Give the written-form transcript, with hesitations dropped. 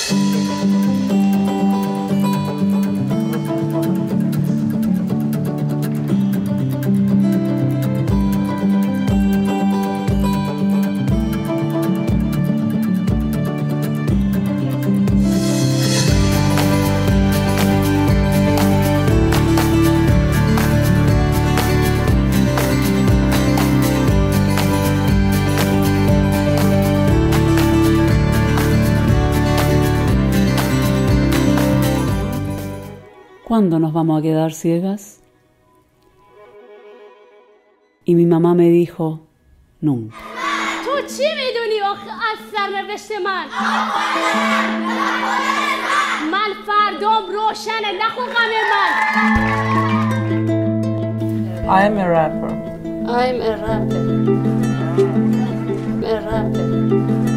¿Cuándo nos vamos a quedar ciegas? Y mi mamá me dijo, nunca. تو چی میدونی از سرنوشت من فردام روشنه نخون غم I'm a rapper. I'm a rapper.